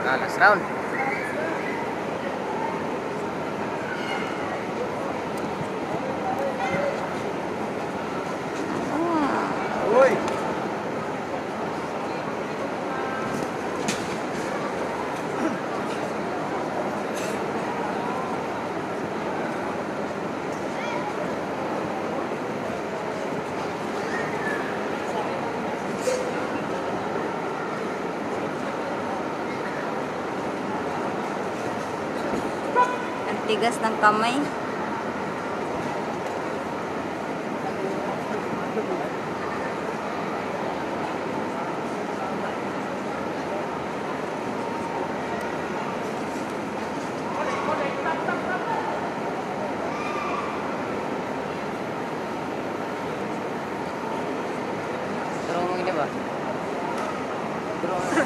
Ah, last round. Uy. Ang tigas ng kamay. Turun mo gini ba? Turun mo.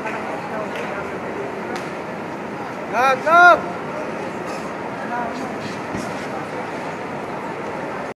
Go, go!